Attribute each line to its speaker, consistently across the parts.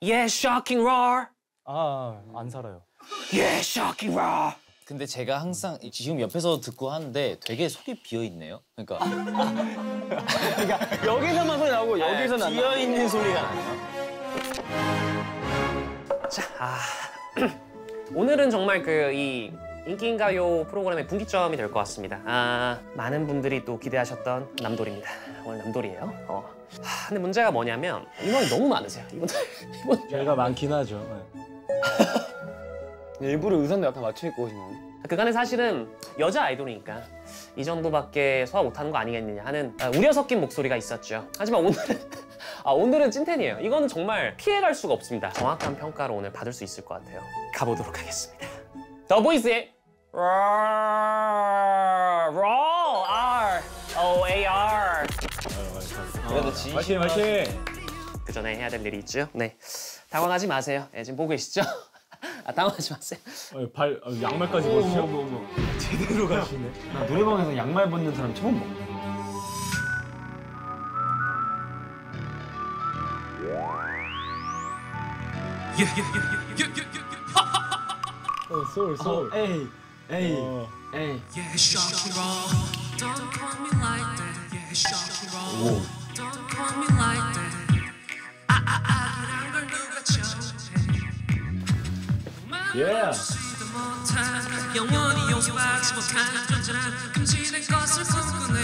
Speaker 1: Yeah, shocking roar.
Speaker 2: 안 살아요.
Speaker 1: Yeah, shocking roar.
Speaker 3: 근데 제가 항상 지금 옆에서 듣고 하는데 되게 속이 비어 있네요. 그러니까
Speaker 2: 여기서만 소리 나오고 여기서는 안
Speaker 3: 비어 있는 소리가 나요.
Speaker 1: 자, 오늘은 정말 이 인기인가요 프로그램의 분기점이 될 것 같습니다. 많은 분들이 또 기대하셨던 남돌입니다. 오늘 남돌이에요. 근데 문제가 뭐냐면 인원이 너무 많으세요. 이분.
Speaker 2: 저희가 많긴 하죠. 일부러 의상도 약간 맞춰 입고 오신 거예요?
Speaker 1: 그간에 사실은 여자 아이돌이니까 이 정도밖에 소화 못하는 거 아니겠느냐 하는 우려 섞인 목소리가 있었죠. 하지만 오늘은 찐텐이에요. 이거는 정말 피해갈 수가 없습니다. 정확한 평가를 오늘 받을 수 있을 것 같아요. 가보도록 하겠습니다. 더보이스의 R-O-A-R.
Speaker 3: 그래도 진심
Speaker 2: 화이팅!
Speaker 1: 그 전에 해야 될 일이 있죠. 네, 당황하지 마세요. 네, 지금 보고 계시죠? 당황하지 마세요.
Speaker 2: 양말까지 벗으셔? 제대로 가시네. 나 노래방에서 양말 벗는 사람 처음 봐. 소울. 에이.
Speaker 4: Yeah, shocking roll. Don't call me like that. Yeah, shocking roll. Don't call me like that. 그런 걸 누가 정해?
Speaker 2: Yeah.
Speaker 4: 영원히 용서받지 못한 존재란 금지된 것을 꿈꾸네.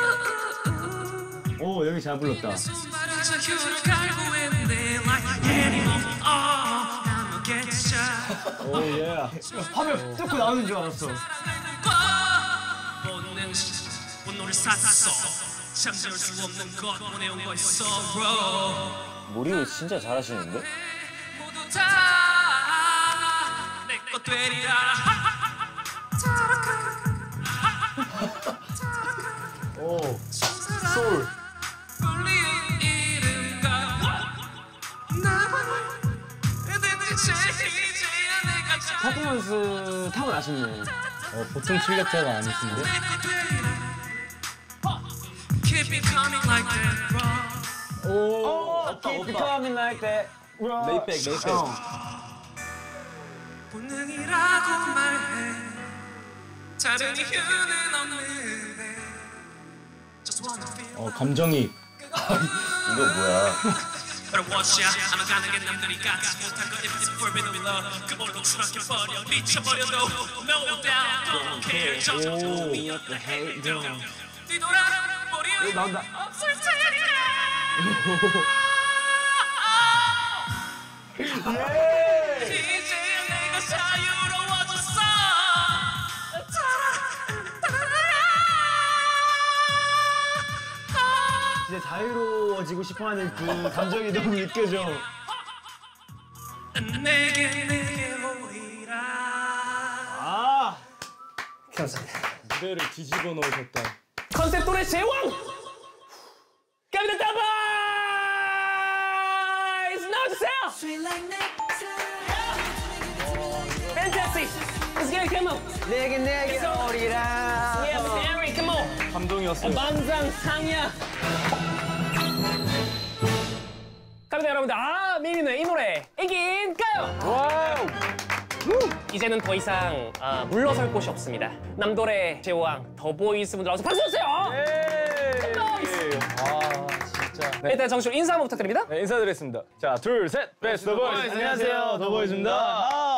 Speaker 2: 오, 여기 잘 불렀다.
Speaker 4: 손발은 저 휴를 갈구했네. Like animal. I'm a getcha.
Speaker 2: 오, 예. 화면 뚫고 나오는 줄 알았어.
Speaker 4: 분노를 샀어. 잠재울 수 없는 것 보내온 거의 sorrow.
Speaker 3: 머리를 진짜 잘하시는데?
Speaker 4: 모두 다 내 것 되리라.
Speaker 2: 오, 소울.
Speaker 4: 불리운 이름과 나만을 대체 이제야 내가
Speaker 2: 퍼포먼스 타고나시네. 보통 실력자가 아니신데?
Speaker 4: Keep it coming like that, bro.
Speaker 2: 오, keep coming like that. 레이백.
Speaker 4: 본능이라고 말해. 다른 이유는 없는데. Just wanna feel.
Speaker 2: 감정이.
Speaker 3: 이거 뭐야?
Speaker 4: But watch out, 아마 가능한 남들이 갖지 못한 거 if it's forbidden love. 그걸로 추락해버려 미쳐버려도 no doubt, don't care. 저절로 미역도 해도 뒤돌아 버려
Speaker 2: 나온다.
Speaker 4: 없을 테니까. 이제야 내가 자유로워졌어.
Speaker 2: 진짜 자유로워지고 싶어하는 그 감정이 너무 느껴져.
Speaker 4: 내게 오리라.
Speaker 1: 감사합니다.
Speaker 2: 무대를 뒤집어 놓으셨다.
Speaker 1: 컨셉 노래 제왕! 갑니다, 더보이스! 나와주세요! Fantastic! Let's get it, come on!
Speaker 2: 내게 오리라.
Speaker 1: Yeah, Mr. Eric, come on!
Speaker 2: 감동이었어요.
Speaker 1: 만장상이야! 갑니다, 여러분들. 미미의 이 노래 이긴가요?
Speaker 2: 와우.
Speaker 1: 이제는 더 이상 물러설 곳이 없습니다. 남돌의 제왕 더보이스 분들 나와서 박수 주세요!
Speaker 2: 진짜.
Speaker 1: 일단 정식으로 인사 한번 부탁드립니다.
Speaker 2: 네, 인사드리겠습니다. 자, 둘, 셋. 베스트 더보이스. 안녕하세요, 더보이즈입니다.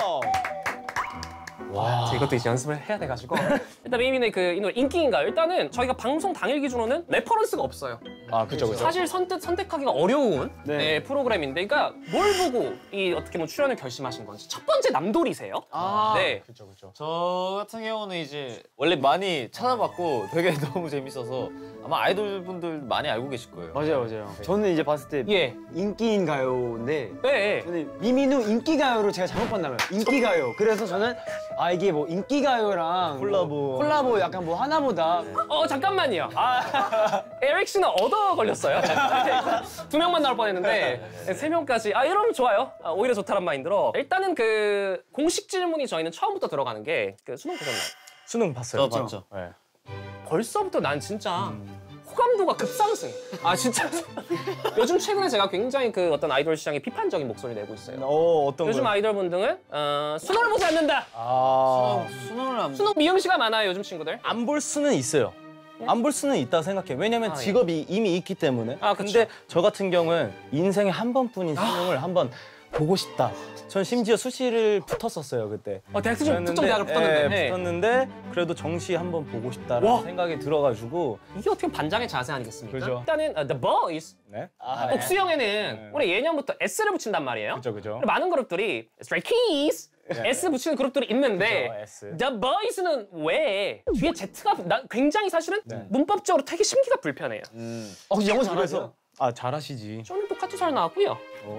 Speaker 1: 와, 이것도 이제 연습을 해야 돼가지고 일단 미미의 이 노래 인기인가요? 일단은 저희가 방송 당일 기준으로는 레퍼런스가 없어요.
Speaker 2: 그쵸.
Speaker 1: 사실 선택하기가 어려운 프로그램인데, 그러니까 뭘 보고 어떻게 출연을 결심하신 건지. 첫 번째 남돌이세요? 네.
Speaker 2: 그쵸.
Speaker 3: 저 같은 경우는 이제 원래 많이 찾아봤고 되게 너무 재밌어서 아마 아이돌 분들 많이 알고 계실 거예요.
Speaker 2: 맞아요. 저는 이제 봤을 때
Speaker 1: 예.
Speaker 2: 인기인 가요인데
Speaker 1: 네.
Speaker 2: 저는 미민우 인기 가요로 제가 잘못 봤나 봐요. 인기 가요. 그래서 저는 이게 뭐 인기 가요랑 콜라보 약간 뭐 하나보다.
Speaker 1: 잠깐만요. 에릭 씨는 얻어 걸렸어요. 두 명만 나올 뻔했는데 세 명까지. 이러면 좋아요. 오히려 좋다란 마인드로. 일단은 공식 질문이 저희는 처음부터 들어가는 게 수능 보셨나요?
Speaker 2: 수능 봤어요.
Speaker 3: 저 봤죠.
Speaker 2: 네.
Speaker 1: 벌써부터 난 진짜 호감도가 급상승. 아 진짜. 요즘 최근에 제가 굉장히 그 어떤 아이돌 시장에 비판적인 목소리 내고 있어요.
Speaker 2: 어떤
Speaker 1: 요즘
Speaker 2: 거요?
Speaker 1: 아이돌 분들은 수능을 보지 않는다.
Speaker 3: 수능을 안
Speaker 1: 수능 미용시가 많아요 요즘 친구들.
Speaker 5: 안 볼 수는 있어요. 안 볼 수는 있다 생각해요. 왜냐면
Speaker 1: 아, 예.
Speaker 5: 직업이 이미 있기 때문에.
Speaker 1: 아, 그쵸.
Speaker 5: 근데 저 같은 경우는 인생에 한 번뿐인 수능을 한번 보고 싶다. 전 심지어 수시를 붙었었어요 그때.
Speaker 1: 대학생 중 특정 대학을 붙었는데. 네.
Speaker 5: 붙었는데 그래도 정시 한번 보고 싶다라는
Speaker 1: 와.
Speaker 5: 생각이 들어가지고.
Speaker 1: 이게 어떻게 보면 반장의 자세 아니겠습니까?
Speaker 5: 그죠.
Speaker 1: 일단은 The Boys
Speaker 5: 네.
Speaker 1: 복수형에는 우리 예년부터 S를 붙인단 말이에요.
Speaker 5: 그죠 그죠.
Speaker 1: 그리고 많은 그룹들이 Stray Kids S 붙이는 그룹들이 있는데
Speaker 5: 그죠, S.
Speaker 1: The Boys는 왜 뒤에 Z가 굉장히 사실은 문법적으로 되게 심기가 불편해요.
Speaker 2: 영어 잘하세요?
Speaker 5: 아 잘하시지.
Speaker 1: 저는 똑같이 잘 나왔고요.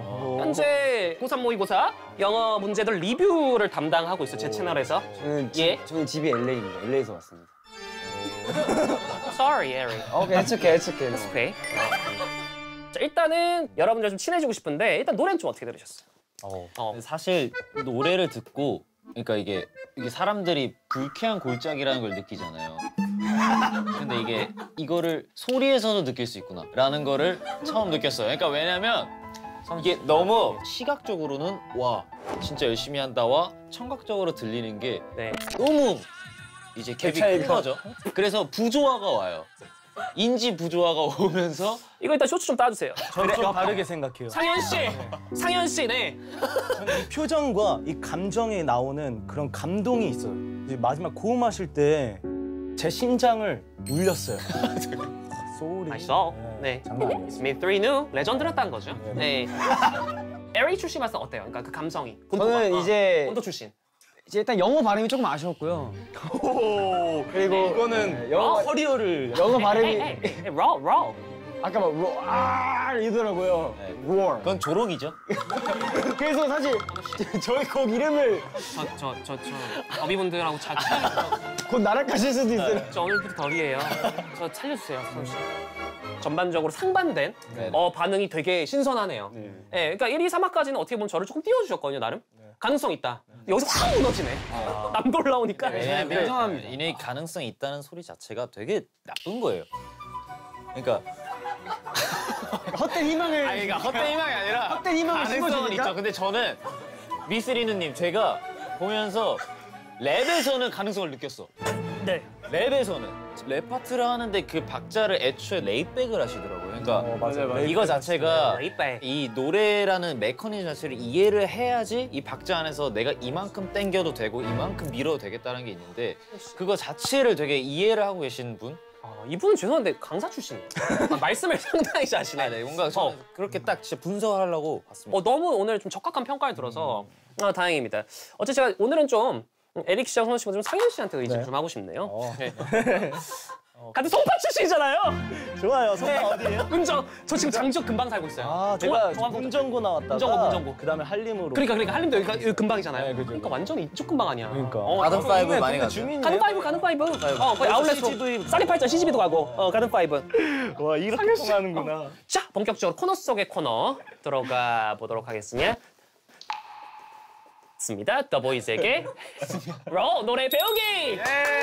Speaker 1: 현재 고3 모의고사 영어 문제들 리뷰를 담당하고 있어요. 제 채널에서.
Speaker 2: 저는 집이 LA입니다. LA에서 왔습니다.
Speaker 1: Sorry, Eric.
Speaker 2: 오케이, it's okay, it's okay.
Speaker 1: 오케이. 자, 일단은 여러분들 좀 친해지고 싶은데 일단 노래는 좀 어떻게 들으셨어요?
Speaker 3: 사실 노래를 듣고 그러니까 이게 사람들이 불쾌한 골짜기라는 걸 느끼잖아요. 근데 이거를 소리에서도 느낄 수 있구나라는 거를 처음 느꼈어요. 그러니까 왜냐면 이게 너무 시각적으로는 와 진짜 열심히 한다와 청각적으로 들리는 게
Speaker 1: 네.
Speaker 3: 너무 이제 갭이 큰 거죠. 그래서 부조화가 와요. 인지 부조화가 오면서
Speaker 1: 이거 일단 쇼츠 좀 따주세요.
Speaker 5: 저는 좀 다르게 생각해요.
Speaker 1: 상현 씨, 상현 씨, 네.
Speaker 5: 저는 이 표정과 이 감정에 나오는 그런 감동이 있어요. 이제 마지막 고음하실 때 제 심장을 울렸어요. 소리.
Speaker 1: 맛있어. 네.
Speaker 5: 장난 아니에요.
Speaker 1: 스미스 3 new 레전드였다는 거죠. 네. 에릭 출신 봤을 때 어때요? 그러니까 그 감성이.
Speaker 2: 저는 이제
Speaker 1: 본토 출신.
Speaker 2: 일단 영어 발음이 조금 아쉬웠고요. 그리고
Speaker 5: 이거는
Speaker 2: 영어
Speaker 5: 커리어를
Speaker 2: 발음이
Speaker 1: raw.
Speaker 2: 아까 막 이더라고요. roar.
Speaker 3: 그건 조롱이죠.
Speaker 2: 그래서 사실 저희 곡 이름을
Speaker 1: 저 어비분들하고
Speaker 2: 곧 나락가실 수도 있어요.
Speaker 1: 저 오늘부터 덜이에요. 저 살려주세요, 상현 씨. 전반적으로 상반된
Speaker 3: 네.
Speaker 1: 반응이 되게 신선하네요. 네. 그러니까 1, 2, 3화까지는 어떻게 보면 저를 조금 띄워주셨거든요, 나름. 가능성 있다. 여기서 확 무너지네. 남도 올라오니까.
Speaker 3: 왜냐면 이내 가능성이 있다는 소리 자체가 되게 나쁜 거예요. 그러니까
Speaker 2: 헛된 희망을
Speaker 3: 그러니까 헛된 희망이 아니라
Speaker 2: 헛된 희망을
Speaker 3: 가능성은
Speaker 2: 심어주니까?
Speaker 3: 있죠. 근데 저는 미스리누님 제가 보면서 랩에서는 가능성을 느꼈어.
Speaker 1: 네.
Speaker 3: 랩에서는 랩 파트를 하는데 그 박자를 애초에 레이백을 하시더라고요. 그러니까
Speaker 5: 맞아요.
Speaker 3: 이거 자체가
Speaker 1: 레이백.
Speaker 3: 이 노래라는 메커니즘 자체를 이해를 해야지 이 박자 안에서 내가 이만큼 땡겨도 되고 이만큼 밀어도 되겠다는 게 있는데 그거 자체를 되게 이해를 하고 계신 분?
Speaker 1: 이분은 죄송한데 강사 출신이에요. 말씀을 상당히 잘하시네.
Speaker 3: 네, 뭔가 저는 그렇게 딱 진짜 분석을 하려고 봤습니다.
Speaker 1: 너무 오늘 좀 적합한 평가를 들어서 다행입니다. 어쨌든 제가 오늘은 좀 에릭 씨하고 선우 씨보다 좀 상현 씨한테 의지를 좀 하고 싶네요. 네. 같은 송파 출신이잖아요.
Speaker 5: 좋아요. 성파 어디예요?
Speaker 1: 은정. 저 지금 장지역 금방 살고 있어요.
Speaker 5: 아, 제가 문정고 나왔다가
Speaker 1: 문정고.
Speaker 5: 그다음에 한림으로.
Speaker 1: 그러니까 한림도 여기 금방이잖아요.
Speaker 5: 네, 그죠.
Speaker 1: 그러니까 완전 이쪽 금방 아니야.
Speaker 5: 그러니까.
Speaker 3: 가든 파이브 많이 가죠.
Speaker 1: 가든 파이브. 거의 아울렛으로. 사리팔자 CGV도 가고. 가든 파이브.
Speaker 5: 와 이렇게 통하는구나.
Speaker 1: 자, 본격적으로 코너 속의 코너 들어가 보도록 하겠습니다. 더 보이즈에게 노래 배우기!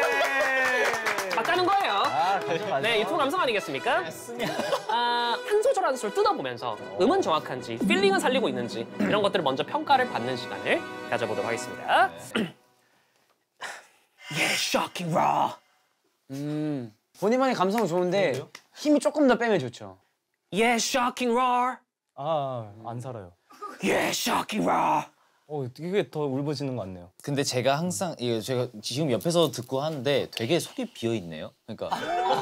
Speaker 1: 막 가는 거예요. 네, 유튜브 감성 아니겠습니까? 한 소절 한 소절 뜯어보면서 음은 정확한지, 필링은 살리고 있는지 이런 것들을 먼저 평가를 받는 시간을 가져보도록 하겠습니다. Yeah, shocking raw.
Speaker 2: 본인만의 감성은 좋은데 힘이 조금 더 빼면 좋죠.
Speaker 1: Yeah, shocking raw.
Speaker 5: 안 살아요.
Speaker 1: Yeah, shocking raw.
Speaker 5: 이게 더 울부짖는 것 같네요.
Speaker 3: 근데 제가 항상 이거 제가 지금 옆에서 듣고 하는데 되게 속이 비어 있네요. 그러니까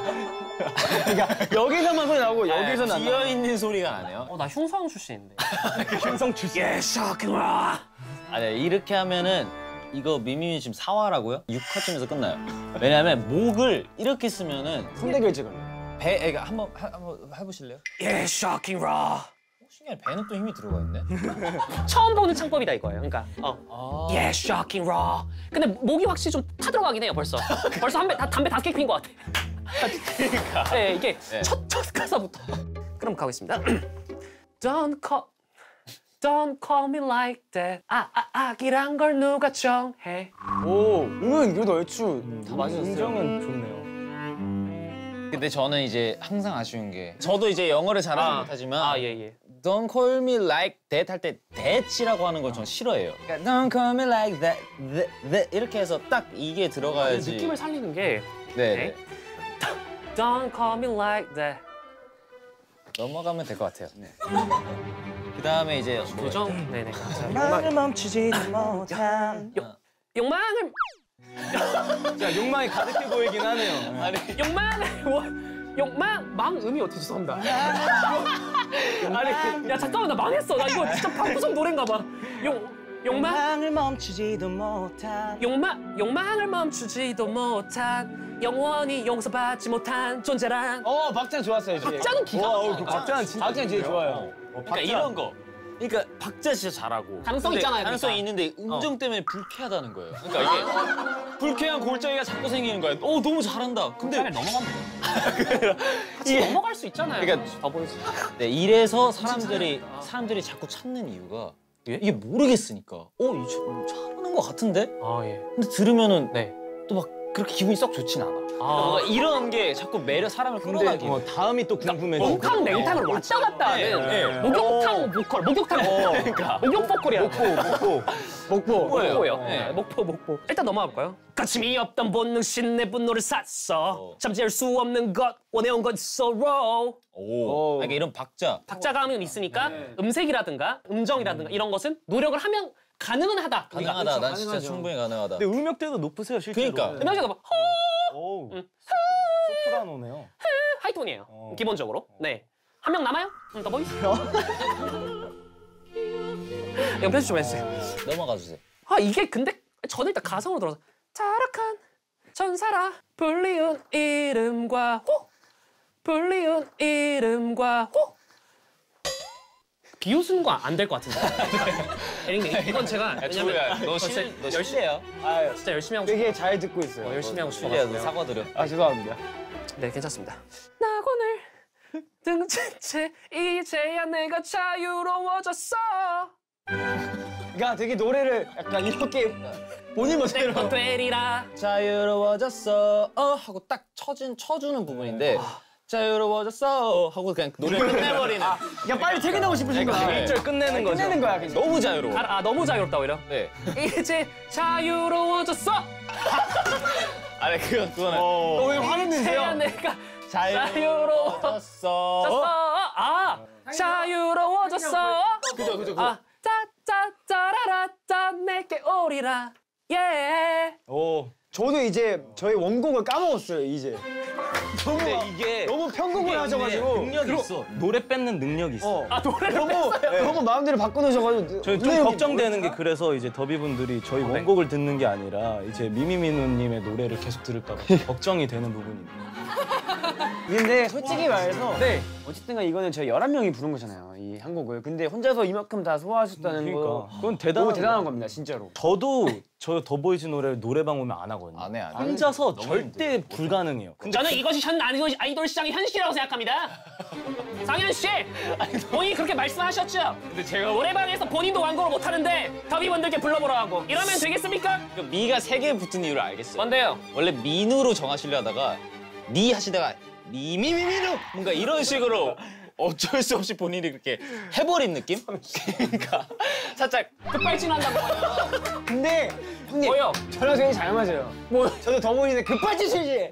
Speaker 2: 여기서만 소리 나고 여기서는 안 나.
Speaker 3: 비어 있는 소리가 나네요.
Speaker 1: 나 흉성 출신인데.
Speaker 5: 흉성 출신.
Speaker 1: Yeah, shocking raw.
Speaker 3: 아니 이렇게 하면은 이거 미미미 지금 4화라고요? 6화쯤에서 끝나요. 왜냐면 목을 이렇게 쓰면은
Speaker 2: 손대결제 걸려.
Speaker 3: 그러니까 한번 해보실래요?
Speaker 1: Yeah, shocking raw.
Speaker 3: 신기하네. 배는 또 힘이 들어가 있네.
Speaker 1: 처음 보는 창법이다 이거예요. 그러니까 Yeah, shocking raw. 근데 목이 확실히 좀 타들어가긴 해요. 벌써 담배 5개 핀 것 같아. 그러니까. 네, 이게 첫 가사부터. 그럼 가겠습니다. Don't call me like that. 악이란 걸 누가 정해.
Speaker 2: 오, 음은 그래도 얼추 다 맞으셨어요.
Speaker 5: 음정은 좋네요.
Speaker 3: 근데 저는 이제 항상 아쉬운 게 저도 이제 영어를 잘하지 못하지만
Speaker 1: 예.
Speaker 3: Don't call me like that 할 때 that이라고 하는 걸 전 싫어해요. 그러니까 Don't call me like that 이렇게 해서 딱 이게 들어가야지.
Speaker 1: 느낌을 살리는 게
Speaker 3: 네.
Speaker 1: Don't call me like that.
Speaker 3: 넘어가면 될 것 같아요. 네. 그다음에 이제
Speaker 1: 그죠? 네네.
Speaker 5: 마음을 멈추지도 못한.
Speaker 1: 욕망을
Speaker 2: 야, 욕망이 가득해 보이긴 하네요.
Speaker 1: 망음이 어떻게 죄송합니다. 아니, 야 잠깐만 나 망했어. 나 이거 진짜 방구석 노래인가 봐.
Speaker 5: 욕망을 멈추지도 못한.
Speaker 1: 욕망을 멈추지도 못한 영원히 용서받지 못한 존재란.
Speaker 2: 박자는 좋았어요.
Speaker 1: 박자는 기가 막혀.
Speaker 2: 박자는 진짜. 박자는 되게 좋아요.
Speaker 3: 그러니까 이런 거. 그러니까 박자 진짜 잘하고
Speaker 1: 가능성
Speaker 3: 근데
Speaker 1: 있잖아요,
Speaker 3: 가능성이
Speaker 1: 그러니까.
Speaker 3: 있는데 음정 때문에 불쾌하다는 거예요. 그러니까 이게 불쾌한 골짜기가 자꾸 생기는 거야. 너무 잘한다. 근데
Speaker 1: 넘어가면 돼. 같이 넘어갈 수 있잖아요.
Speaker 3: 그러니까
Speaker 1: 더 보이지.
Speaker 3: 네, 이래서 사람들이 자꾸 찾는 이유가 이게 모르겠으니까 이거 잘하는 것 같은데?
Speaker 1: 아 예.
Speaker 3: 근데 들으면은
Speaker 1: 네.
Speaker 3: 또 막 그렇게 기분이 썩 좋진 않아. 뭔가 이런 게 자꾸 사람을 끌어가게.
Speaker 5: 다음이 또 궁금해져.
Speaker 1: 옥탕 냉탕을 왔다 갔다 하는
Speaker 3: 네.
Speaker 1: 목욕탕 보컬, 목욕탕 그러니까 목욕 보컬이야. 목포예요.
Speaker 3: 네.
Speaker 1: 목포. 일단 넘어가 볼까요? 가침이 없던 본능신 내 분노를 샀어. 잠재울 수 없는 것 원해온 건 sorrow.
Speaker 3: 그러니까 이런
Speaker 1: 박자감은 있으니까 음색이라든가 음정이라든가 이런 것은 노력을 하면 가능은 하다.
Speaker 3: 가능하다. 난 진짜 충분히 가능하다.
Speaker 5: 근데 음역대도 높으세요 실제로.
Speaker 3: 그러니까.
Speaker 1: 음악이가 막
Speaker 5: 오, 소프라노네요.
Speaker 1: 하이톤이에요. 기본적으로. 네. 한 명 남아요? 더 보이스. 이거 편집 좀 해주세요.
Speaker 3: 넘어가 주세요.
Speaker 1: 이게 근데 저는 일단 가성으로 들어서 타락한 천사라 불리운 이름과 불리운 이름과 비웃는 거 안 될 것 같은데. 에릭님 이건 제가 왜냐면
Speaker 3: 너 실례야.
Speaker 1: 진짜 열심히 하고
Speaker 2: 되게 잘 듣고 있어요.
Speaker 1: 열심히 하고
Speaker 3: 실례야.
Speaker 1: 싶어요.
Speaker 3: 사과드려.
Speaker 2: 죄송합니다.
Speaker 1: 네 괜찮습니다. 낙원을 등진 채 이제야 내가 자유로워졌어.
Speaker 2: 그러니까 되게 노래를 약간 이렇게 본인 멋대로.
Speaker 1: 내것 되리라.
Speaker 3: 자유로워졌어 하고 딱 쳐주는 부분인데 자유로워졌어 하고 그냥 노래를 끝내버리는.
Speaker 2: 그냥 빨리 퇴근하고 싶으신 거야.
Speaker 3: 네.
Speaker 5: 1절 끝내는 거죠.
Speaker 2: 끝내는 거야. 그냥.
Speaker 3: 너무 자유로워.
Speaker 1: 너무 자유롭다 오히려.
Speaker 3: 네.
Speaker 1: 이제 자유로워졌어.
Speaker 3: 아니 그거는.
Speaker 2: 왜 화냈는데요?
Speaker 1: 이제야 내가
Speaker 3: 자유로워졌어.
Speaker 1: 자유로워졌어.
Speaker 3: 그죠.
Speaker 1: 짜짜짜라라짜 내게 오리라. 예.
Speaker 2: 저도 이제 저희 원곡을 까먹었어요. 이제.
Speaker 5: 근데 이게
Speaker 2: 너무 편곡을 하셔가지고.
Speaker 5: 능력이 있어. 노래 뺏는 능력이 있어.
Speaker 1: 노래를
Speaker 2: 너무 마음대로 바꿔놓으셔가지고.
Speaker 5: 저희 좀 걱정되는 게 그래서 이제 더비분들이 저희 원곡을 듣는 게 아니라 이제 미미미누님의 노래를 계속 들을까 봐 걱정이 되는 부분이 있네요.
Speaker 2: 근데 솔직히 말해서 어쨌든가 이거는 저희 11명이 부른 거잖아요. 이 한 곡을. 근데 혼자서 이만큼 다 소화하셨다는 거.
Speaker 5: 그건
Speaker 2: 너무 대단한 겁니다. 진짜로.
Speaker 5: 저도 저 더보이즈 노래 노래방 오면 안 하거든요.
Speaker 3: 안 해.
Speaker 5: 혼자서 절대 불가능해요.
Speaker 1: 저는 이것이 현 아이돌 시장의 현실이라고 생각합니다. 상현 씨, 본인이 그렇게 말씀하셨죠? 근데 제가 노래방에서 본인도 광고를 못 하는데 더비분들께 불러보라고. 이러면 되겠습니까?
Speaker 3: 미가 3개 붙은 이유를 알겠어요.
Speaker 1: 뭔데요?
Speaker 3: 원래 민우로 정하시려 하다가 니 하시다가 미미미민우 뭔가 이런 식으로 어쩔 수 없이 본인이 그렇게 해버린 느낌? 그러니까 살짝
Speaker 1: 급발진한다고.
Speaker 2: 근데 형님
Speaker 1: 뭐요?
Speaker 2: 저랑 되게 잘 맞아요. 저도 더보이는데 급발진이지.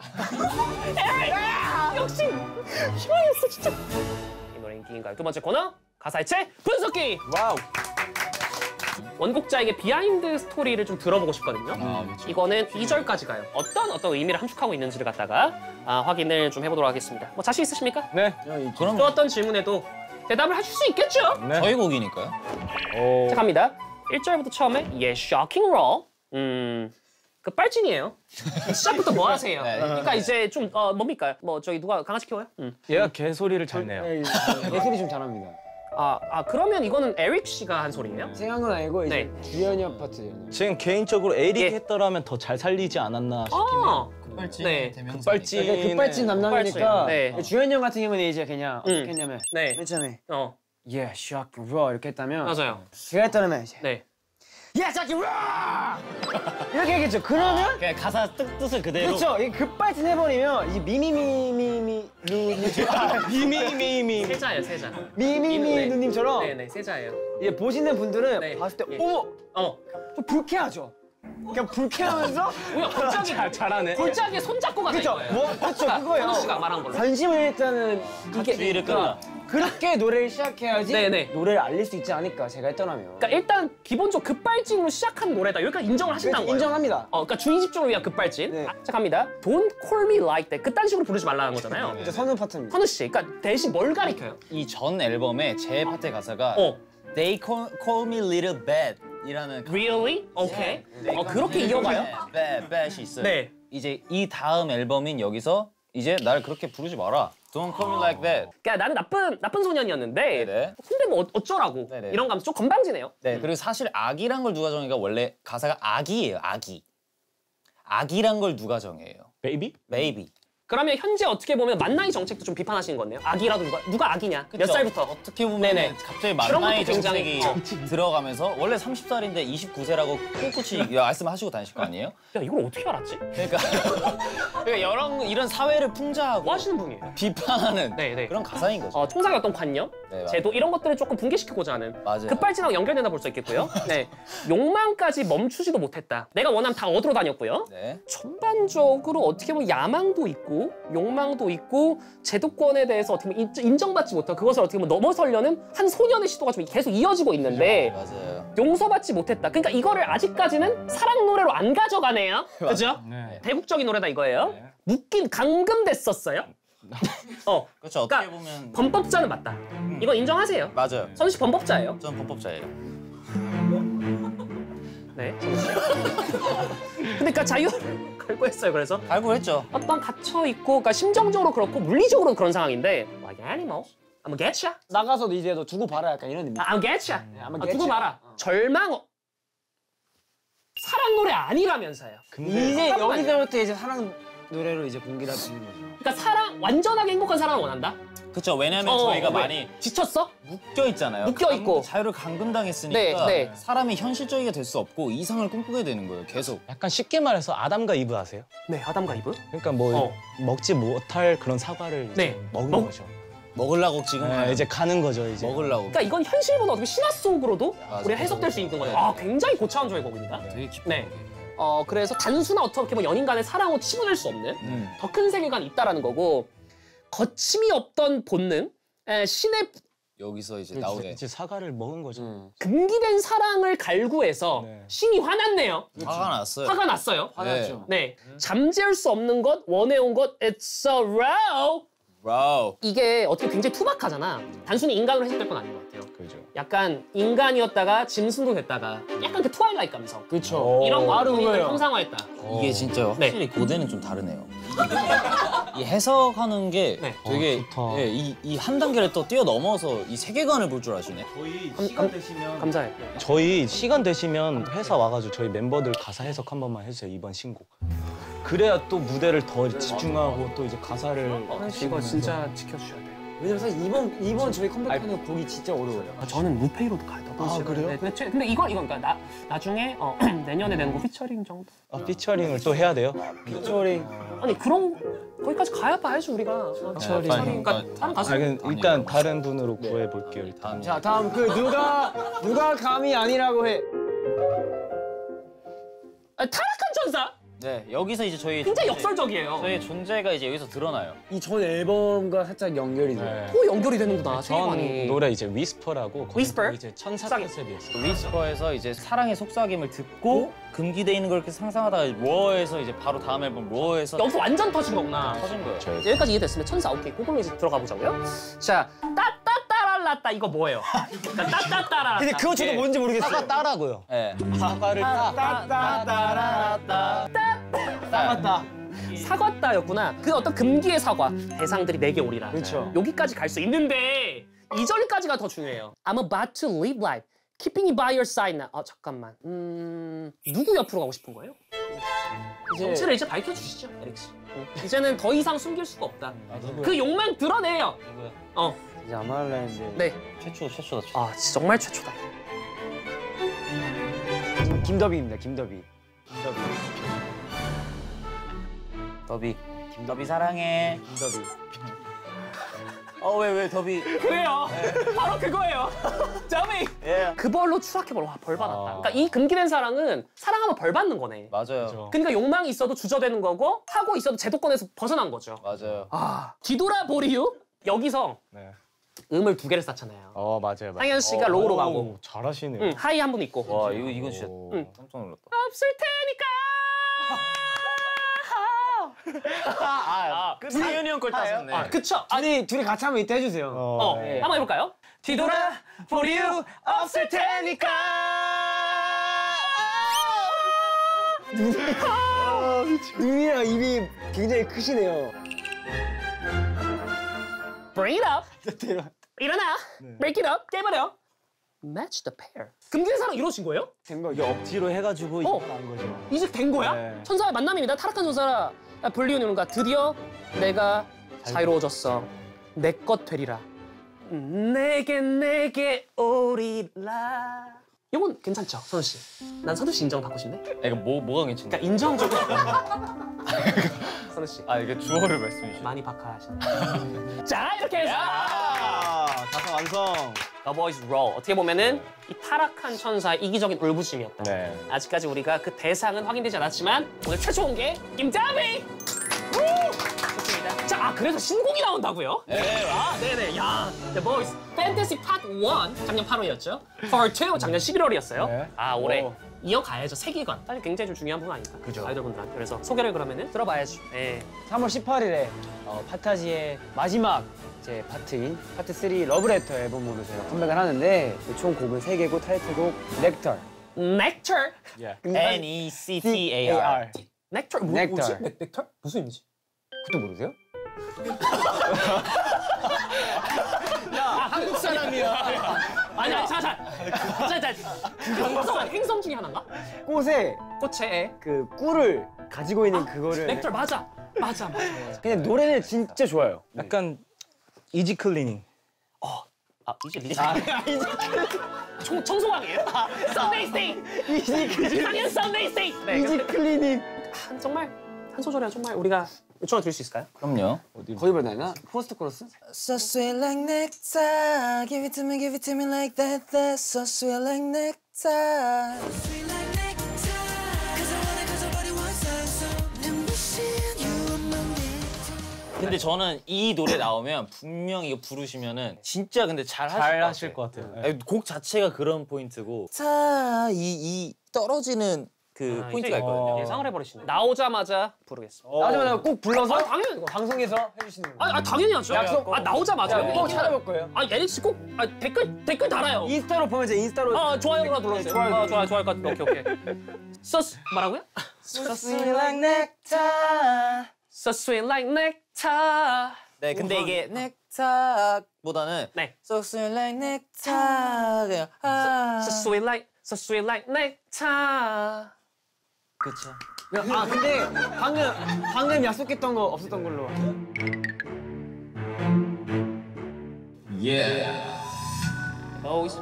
Speaker 1: 역시 희망이었어 진짜. 이 노래 인기인가요? 두 번째 코너 가사 해체 분석기.
Speaker 2: 와우.
Speaker 1: 원곡자에게 비하인드 스토리를 좀 들어보고 싶거든요. 이거는 2절까지 가요. 어떤 의미를 함축하고 있는지를 갖다가 확인을 좀 해보도록 하겠습니다. 뭐 자신 있으십니까?
Speaker 2: 네.
Speaker 3: 그럼
Speaker 1: 또 어떤 질문에도 대답을 하실 수 있겠죠?
Speaker 3: 저희 곡이니까요.
Speaker 1: 자 갑니다. 1절부터 처음에 shocking roll. 급발진이에요. 시작부터 뭐 하세요? 그러니까 이제 좀 뭡니까? 뭐 저기 누가 강아지 키워요?
Speaker 5: 얘가 개소리를 잘 내요.
Speaker 2: 예술이 좀 잘합니다.
Speaker 1: 그러면 이거는 에릭 씨가 한 소리예요?
Speaker 2: 생각은 아니고 이제 주연이 형 파트.
Speaker 5: 지금 개인적으로 에릭이
Speaker 1: 예.
Speaker 5: 했더라면 더 잘 살리지 않았나 싶긴 해요.
Speaker 3: 급발진
Speaker 1: 네.
Speaker 5: 급발진.
Speaker 2: 그러니까 급발진 담당이니까
Speaker 1: 네.
Speaker 2: 주연이 형 같은 경우는 이제 그냥 어떻게 했냐면
Speaker 1: 네.
Speaker 2: 맨 처음에
Speaker 1: 어
Speaker 2: shock raw 이렇게 했다면
Speaker 1: 맞아요.
Speaker 2: 제가 했다면 이제
Speaker 1: 네.
Speaker 2: 야 자기 와 이렇게 얘기했죠. 그러면
Speaker 3: 그냥 가사 뜻을 그대로.
Speaker 2: 그렇죠. 이 급발진 해버리면 이 미미미미미 미미미미
Speaker 1: 세자예요, 세자.
Speaker 2: 미미미
Speaker 1: 네.
Speaker 2: 누님처럼
Speaker 1: 네네, 세자예요.
Speaker 2: 예, 보시는 분들은
Speaker 1: 네.
Speaker 2: 봤을 때
Speaker 1: 예.
Speaker 2: 어머 좀 불쾌하죠. 그냥 불쾌하면서
Speaker 1: 뭐야, 골짜기
Speaker 2: 잘하네.
Speaker 1: 골짜기에 손 잡고 가자
Speaker 2: 그렇죠.
Speaker 1: 이거예요.
Speaker 2: 뭐 그렇죠 그거예요.
Speaker 1: 현우 씨가 말한 걸로.
Speaker 2: 관심을 일단은
Speaker 3: 주의를 끌라.
Speaker 2: 그렇게 노래를 시작해야지
Speaker 1: 네네.
Speaker 2: 노래를 알릴 수 있지 않을까 제가 했더라면.
Speaker 1: 그러니까 일단 기본적으로 급발진으로 시작한 노래다. 여기까지 인정을 하신다는 거예요.
Speaker 2: 인정합니다.
Speaker 1: 그러니까 주의 집중을 위한 급발진.
Speaker 2: 네.
Speaker 1: 자, 갑니다. Don't call me like that. 그딴 식으로 부르지 말라는 거잖아요.
Speaker 2: 이제 선우 파트입니다.
Speaker 1: 현우 씨, 그러니까 대신 뭘 가리켜요?
Speaker 3: 이 전 앨범의 제 파트 가사가
Speaker 1: 어,
Speaker 3: They call me little bad 이라는
Speaker 1: really? 오케이. 그렇게 이어가요?
Speaker 3: bad이 있어요.
Speaker 1: 네.
Speaker 3: 이제 이 다음 앨범인 여기서 이제 날 그렇게 부르지 마라. Don't call me like that.
Speaker 1: 그러니까 나는 나쁜 소년이었는데
Speaker 3: 네네.
Speaker 1: 근데 뭐 어쩌라고
Speaker 3: 네네.
Speaker 1: 이런 감정 좀 건방지네요.
Speaker 3: 네, 그리고 사실 악이란 걸 누가 정해가 원래 가사가 악이에요. 악이. 악이란 걸 누가 정해요?
Speaker 5: 베이비?
Speaker 3: Baby.
Speaker 1: 그러면 현재 어떻게 보면 만나이 정책도 좀 비판하시는 거네요. 악이라도 누가 악이냐? 몇
Speaker 3: 그쵸?
Speaker 1: 살부터?
Speaker 3: 어떻게 보면
Speaker 1: 네네.
Speaker 3: 갑자기
Speaker 1: 그런
Speaker 3: 만나이
Speaker 1: 것도 굉장히-
Speaker 3: 정책이 들어가면서 원래 30살인데 29세라고 꿋꿋이 말씀하시고 다니실 거 아니에요?
Speaker 1: 야 이걸 어떻게 알았지?
Speaker 3: 그러니까, 그러니까 이런 사회를 풍자하고
Speaker 1: 뭐 하시는 분이에요?
Speaker 3: 비판하는
Speaker 1: 네네.
Speaker 3: 그런 가사인 거죠.
Speaker 1: 총상의 어떤 관념,
Speaker 3: 네, 맞아요.
Speaker 1: 제도 이런 것들을 조금 붕괴시키고자 하는
Speaker 3: 맞아요.
Speaker 1: 급발진하고 연결된다 볼 수 있겠고요. 네, 욕망까지 멈추지도 못했다. 내가 원하면 다 얻으러 다녔고요.
Speaker 3: 네.
Speaker 1: 전반적으로 어떻게 보면 야망도 있고 욕망도 있고 제도권에 대해서 어떻게 보면 인정받지 못하고 그것을 어떻게 보면 넘어서려는 한 소년의 시도가 좀 계속 이어지고 있는데
Speaker 3: 맞아요.
Speaker 1: 용서받지 못했다. 그러니까 이거를 아직까지는 사랑 노래로 안 가져가네요. 그죠?
Speaker 5: 네.
Speaker 1: 대국적인 노래다 이거예요. 묶인 감금됐었어요.
Speaker 3: 그렇죠. 어떻게
Speaker 1: 그러니까
Speaker 3: 보면
Speaker 1: 범법자는 맞다. 이거 인정하세요.
Speaker 3: 맞아요.
Speaker 1: 선우 씨 범법자예요.
Speaker 3: 전 범법자예요.
Speaker 1: 네, 선우 씨. 근데 그러니까 자유를 갈구했어요. 그래서
Speaker 3: 발굴했죠.
Speaker 1: 어떤 갇혀 있고, 그러니까 심정적으로 그렇고 물리적으로도 그런 상황인데, like animals, I'm gonna get ya.
Speaker 2: 나가서도 이제 너 두고 봐라 약간 이런 의미.
Speaker 1: I'm gonna get ya.
Speaker 2: I'm
Speaker 1: 두고
Speaker 2: get ya.
Speaker 1: 봐라. 절망. 사랑 노래 아니라면서요.
Speaker 2: 이제
Speaker 1: 잠깐만요.
Speaker 2: 여기서부터 이제 사랑 노래로 이제 공개가 되는 거죠.
Speaker 1: 그러니까 사랑 완전하게 행복한 사랑을 원한다.
Speaker 3: 그렇죠. 왜냐면 저희가
Speaker 1: 왜?
Speaker 3: 많이
Speaker 1: 지쳤어?
Speaker 3: 묶여 있잖아요.
Speaker 1: 묶여 있고.
Speaker 3: 자유를 감금당했으니까
Speaker 1: 네, 네.
Speaker 3: 사람이 현실적이게 될 수 없고 이상을 꿈꾸게 되는 거예요. 계속.
Speaker 5: 약간 쉽게 말해서 아담과 이브 아세요?
Speaker 1: 네, 아담과 이브.
Speaker 5: 그러니까 뭐 먹지 못할 그런 사과를 이제
Speaker 1: 네.
Speaker 5: 먹은
Speaker 1: 먹-
Speaker 5: 거죠.
Speaker 3: 먹으려고 지금
Speaker 5: 네, 이제 가는 거죠 이제.
Speaker 3: 먹으려고.
Speaker 1: 그러니까 이건 현실보다 어떻게 신화 속으로도
Speaker 3: 맞아요.
Speaker 1: 우리가 해석될 수 있는 거예요.
Speaker 3: 네.
Speaker 1: 아, 굉장히 고차원적인 곡입니다.
Speaker 3: 되게 깊은
Speaker 1: 네.
Speaker 3: 곡이에요.
Speaker 1: 그래서 단순한 어떻게 보면 연인 간의 사랑으로 치부될 수 없는 더 큰 세계관이 있다라는 거고 거침이 없던 본능, 신의
Speaker 3: 여기서 이제
Speaker 5: 그렇죠.
Speaker 3: 나오게.
Speaker 5: 이제 사과를 먹은 거죠.
Speaker 1: 금기된 사랑을 갈구해서
Speaker 5: 네.
Speaker 1: 신이 화났네요.
Speaker 3: 화가 났어요.
Speaker 1: 화가 났어요.
Speaker 3: 화났죠.
Speaker 1: 네, 잠재울 수 없는 것, 원해온 것, it's so raw.
Speaker 3: 와우.
Speaker 1: 이게 어떻게 굉장히 투박하잖아. 단순히 인간으로 해석될 건 아닌 것 같아요.
Speaker 5: 그죠.
Speaker 1: 약간 인간이었다가 짐승도 됐다가 약간 그 트와일라이트 감성.
Speaker 2: 그렇죠.
Speaker 1: 이런
Speaker 2: 바로
Speaker 1: 거를
Speaker 2: 그거예요.
Speaker 1: 형상화했다.
Speaker 3: 이게 진짜
Speaker 1: 네.
Speaker 3: 확실히 고대는 좀 다르네요. 이 해석하는 게
Speaker 1: 네.
Speaker 3: 되게
Speaker 5: 좋다.
Speaker 3: 이 한 단계를 또 뛰어넘어서 이 세계관을 볼 줄 아시네.
Speaker 5: 저희
Speaker 1: 시간
Speaker 5: 되시면
Speaker 1: 감사해요.
Speaker 5: 저희 시간 되시면 회사 와가지고 저희 멤버들 가사 해석 한 번만 해주세요 이번 신곡. 그래야 또 무대를 더 집중하고 또 이제 가사를
Speaker 1: 이거 진짜 지켜주셔야 돼요.
Speaker 2: 왜냐면 사실 이번 저희 컴백하는 거 보기 진짜 어려워요.
Speaker 1: 저는 무페이로도 가요.
Speaker 2: 아, 그래요?
Speaker 1: 네, 근데 이거 그러니까 나중에 내년에 내는 거 피처링 정도.
Speaker 5: 피처링을 또 해야 돼요.
Speaker 2: 피처링.
Speaker 1: 아니 그런 거기까지 가야 봐야지 우리가.
Speaker 5: 피처링.
Speaker 1: 그러니까 다른 가수.
Speaker 5: 일단 다른 분으로 구해볼게요 일단.
Speaker 2: 자 다음 그 누가 감히 아니라고 해.
Speaker 1: 타락한 천사.
Speaker 3: 네, 여기서 이제 저희
Speaker 1: 굉장히
Speaker 3: 존재-
Speaker 1: 역설적이에요.
Speaker 3: 저희 존재가 이제 여기서 드러나요.
Speaker 2: 이 전 앨범과 살짝 연결이 돼요.
Speaker 1: 또 연결이 되는구나.
Speaker 5: 전
Speaker 1: 세계관이.
Speaker 5: 노래 이제 위스퍼라고
Speaker 1: Whisper?
Speaker 5: 이제 천사
Speaker 1: 속삭임.
Speaker 5: 컨셉이었어요.
Speaker 3: 위스퍼에서 이제 사랑의 속삭임을 듣고 금기돼 있는 걸 이렇게 상상하다가 워에서 이제 바로 다음 앨범 워에서
Speaker 1: 여기서 완전 터진 거구나.
Speaker 3: 터진 거예요.
Speaker 1: 여기까지 이해됐으면 천사 오케이. 그걸로 이제 들어가 보자고요. 자, 따따따랄라따 이거 뭐예요? 따따따랄라따.
Speaker 2: 근데 그거 저도 뭔지 모르겠어요.
Speaker 5: 사과 따라고요.
Speaker 3: 네.
Speaker 5: 사과를 따.
Speaker 2: 따따따라따. 맞다.
Speaker 1: 사과따였구나. 그 어떤 금기의 사과. 대상들이 내게 오리라.
Speaker 2: 그렇죠.
Speaker 1: 여기까지 갈 수 있는데 이 절까지가 더 중요해요. I'm about to live life, keeping you by your side now. 잠깐만. 누구 옆으로 가고 싶은 거예요? 정체를 이제 밝혀주시죠, 에릭 씨. 이제는 더 이상 숨길 수가 없다. 그 욕망 드러내요.
Speaker 2: 이제 아말라인데.
Speaker 1: 네.
Speaker 3: 최초다.
Speaker 1: 아, 진짜 정말 최초다.
Speaker 2: 김더비입니다. 김더비.
Speaker 3: 더비. 김더비 사랑해.
Speaker 2: 김더비.
Speaker 3: 왜 더비?
Speaker 1: 그래요. 바로 그거예요. 점이.
Speaker 3: 예.
Speaker 1: 그 벌로 추락해버려. 와, 벌 받았다.
Speaker 3: 아.
Speaker 1: 그러니까 이 금기된 사랑은 사랑하면 벌 받는 거네.
Speaker 3: 맞아요.
Speaker 1: 그러니까 욕망이 있어도 주저되는 거고 하고 있어도 제도권에서 벗어난 거죠.
Speaker 3: 맞아요.
Speaker 1: 아, 뒤돌아보리유. 여기서
Speaker 5: 네.
Speaker 1: 음을 2개를 쌓잖아요.
Speaker 2: 맞아요.
Speaker 1: 상현 씨가 로우로 가고,
Speaker 5: 오, 잘하시네요.
Speaker 1: 응, 하이 한 분 있고.
Speaker 3: 와 이건 진짜
Speaker 1: 응.
Speaker 3: 깜짝 놀랐다.
Speaker 1: 없을 테니까.
Speaker 3: 상현이 형 걸 따셨네.
Speaker 1: 아, 그쵸.
Speaker 2: 둘이 같이 한번 이따 해주세요.
Speaker 1: 네. 한번 해볼까요? 뒤돌아보리유 없을 테니까.
Speaker 2: 눈이랑 입이 굉장히 크시네요.
Speaker 1: Bring it up. 일어나. Break it up. 깨버려. Match the pair. 금기의 사랑 이루어진 거예요?
Speaker 2: 된 거죠.
Speaker 5: 이게 억지로 해가지고 이거 난 거죠.
Speaker 1: 이제 된 거야?
Speaker 5: 네.
Speaker 1: 천사의 만남입니다. 타락한 천사라 불리우는가 드디어 내가 자유로워졌어. 내 것 되리라. 내게 오리라. 이건 괜찮죠, 선우 씨? 난 선우 씨 인정 받고 싶네.
Speaker 3: 이거 뭐가 괜찮냐?
Speaker 1: 그러니까 인정적으로. 선우 씨
Speaker 3: 이게 주어를 말씀해 주세요.
Speaker 1: 많이 박하하시네. 자, 이렇게 해서
Speaker 5: 가사 완성.
Speaker 1: The Boys Roll. 어떻게 보면은 이 타락한 천사의 이기적인 울부심이었다.
Speaker 5: 네.
Speaker 1: 아직까지 우리가 그 대상은 확인되지 않았지만 오늘 최초 온 게 김다비! 좋습니다. 자, 그래서 신곡이 나온다고요? 네. 네네. 야, The Boys Fantasy Part 1 작년 8월이었죠. Part 2 작년 11월이었어요.
Speaker 5: 네.
Speaker 1: 올해
Speaker 5: 오.
Speaker 1: 이어가야죠. 세계관. 사실 굉장히 좀 중요한 부분 아닙니까? 그죠. 아이돌분들한테. 그래서 소개를 그러면은 들어봐야지. 네.
Speaker 2: 3월 18일에 파타지의 마지막 제 파트인 파트 3 러브레터 앨범으로 제가 컴백을 하는데 총 곡은 3개고 타이틀곡 넥터.
Speaker 1: Nectar.
Speaker 3: NECTAR.
Speaker 1: Nectar.
Speaker 2: 넥터.
Speaker 1: 뭐지? 넥터? 무슨 의미지?
Speaker 2: 그것도 모르세요?
Speaker 1: 한국 사람이야. 아니야, 자. 행성 중에 하나인가?
Speaker 2: 꽃에
Speaker 1: 꽃에
Speaker 2: 그 꿀을 가지고 있는 그거를
Speaker 1: 넥터 맞아.
Speaker 2: 그냥 노래는 진짜 좋아요.
Speaker 5: 약간 이지 클리닝.
Speaker 1: 이제 리즈. 청소왕이에요? Sunday State. 상현 Sunday State. 네,
Speaker 2: 이지 클리닝.
Speaker 1: 정말 한 소절에 정말 우리가 요청을 드릴 수 있을까요?
Speaker 3: 그럼요.
Speaker 2: 거의 보나요? 포스트 코러스?
Speaker 6: So sweet like nectar, give it to me like that. That's so sweet like nectar. Sweet like nectar, 'cause I want it, 'cause nobody wants it. So let me see you among me.
Speaker 3: 근데 저는 이 노래 나오면 분명 이거 부르시면은 진짜 근데 잘 하실 것 같아요. 아니, 곡 자체가 그런 포인트고 이 떨어지는 그 포인트가 있거든요.
Speaker 1: 예상을 해버리시네. 나오자마자 부르겠습니다.
Speaker 2: 나오자마자 꼭 불러서
Speaker 1: 당연히 이거.
Speaker 2: 방송에서 해주시는 거예요.
Speaker 1: 당연히 하죠.
Speaker 2: 약속.
Speaker 1: 나오자마자.
Speaker 2: 꼭 찾아볼 거예요.
Speaker 1: 예릭 씨 꼭 댓글 달아요.
Speaker 2: 인스타로 보면 제 인스타로
Speaker 1: 좋아요가 눌러주세요. 좋아요. 오케이. 소스 뭐라고요?
Speaker 6: So sweet like nectar.
Speaker 1: So sweet like nectar.
Speaker 3: 네, 근데 이게 넥타보다는
Speaker 1: 네.
Speaker 3: So sweet like nectar. 그냥
Speaker 1: So sweet like nectar.
Speaker 3: 그렇죠.
Speaker 2: 근데 방금 약속했던 거 없었던 걸로.
Speaker 1: Boys.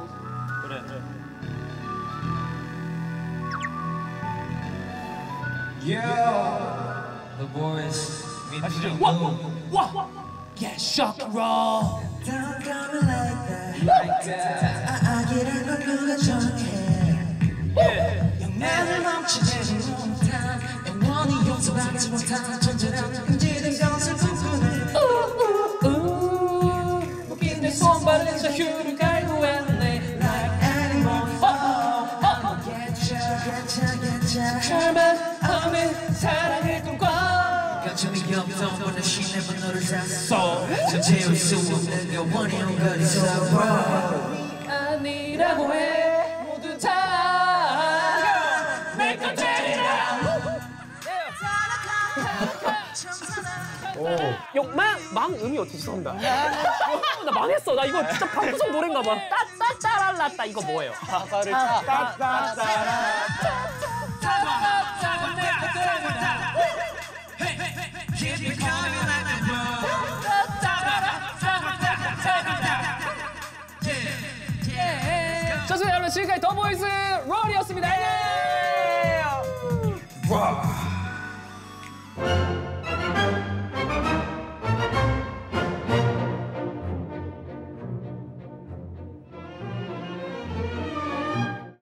Speaker 4: The boys meet the
Speaker 1: 와. Yeah, shock roll.
Speaker 6: Don't come like that. I get it, no 누가 정해. 영향을 넘치는 몽탄. 영원히 용서받지 못한 존재란 금지된 것을 꿈꾸네.
Speaker 1: 웃긴 내 손발은 저 휴를 갈고 했네.
Speaker 6: Like animal. 괜찮아.
Speaker 1: 절망하는 사랑을 꿈꿔.
Speaker 6: 감정이 없던 오늘 신내본 너를 샀어. 전체울 수 없는 영원히 온 걸 있어.
Speaker 1: 아니라고 해 모두 다 내 것 되리라. 망음이 어떻게 죄송합니다. 나 망했어. 나 이거 진짜 방구석 노래인가 봐. 따따따랄라따 이거 뭐예요?
Speaker 2: 가사를
Speaker 1: 좋습니다 여러분 지금까지 더보이즈 롤이었습니다.